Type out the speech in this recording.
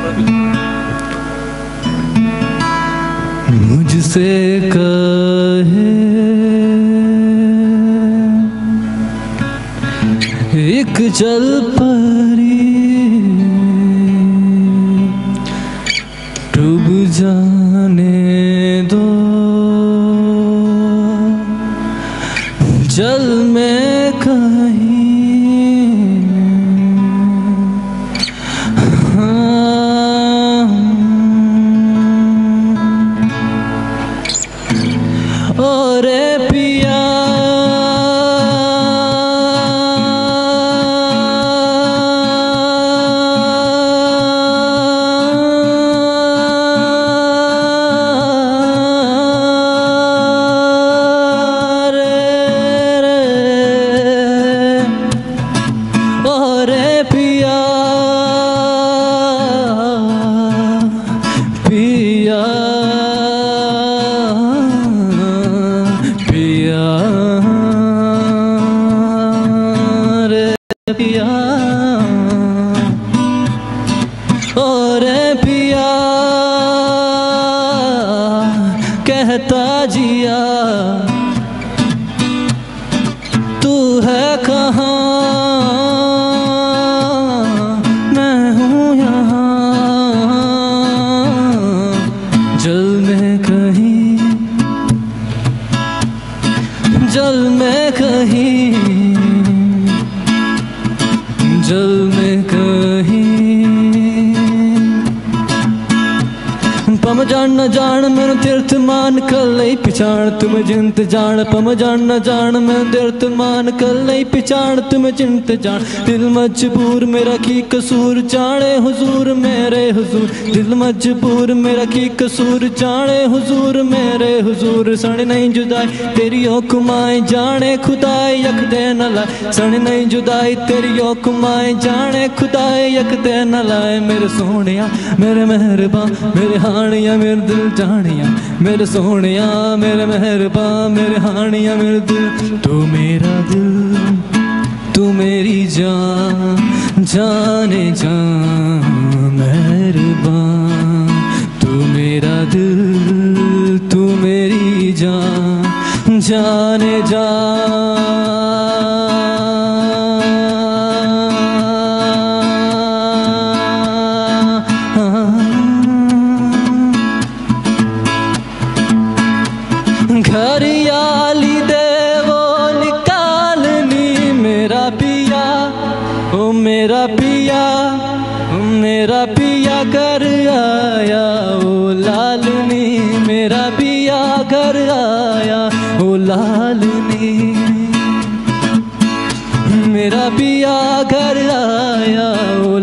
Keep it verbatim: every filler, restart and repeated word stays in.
मुझसे कहे एक जल परी डूब जाने दो जल में कहीं, हाँ। और पिया पिया और पिया कहता जिया तू है कहाँ, मैं हूँ यहाँ जल में कहीं, जल में कहीं, जल में कहीं। पम जान न जान मैं तीर्थ मान कल पिछाड़ तुम जिंत जान, पम जान न जान मैं तीर्थ मान कल पिछाड़ तुम चिंत जान। दिल मजबूर मेरा की कसूर जाने हुजूर मेरे हुजूर, दिल मजबूर मेरा की कसूर जाने हुजूर मेरे हुजूर। सण नहीं जुदाई तेरी हुक्माएं जाने खुदाई यक दे न लाए, सण नहीं जुदाई तेरी हुक्माएं जाने खुदाई यक दे न लाए। मेरे सोनिया मेरे मेहरबान मेरे हानिया मेरे दिल जानिया, मेरे सोनिया मेरे मेहरबान मेरे हानिया मेरे दिल। तू मेरा दिल तू मेरी जान जाने जान मेहरबान, तू मेरा दिल तू मेरी जान जाने जान। घरियाली दे वो निकालनी मेरा पिया, ओ मेरा पिया, ओ मेरा पिया घर आया ओ लालनी, मेरा पिया घर आया ओ लालनी, मेरा पिया घर आया ओ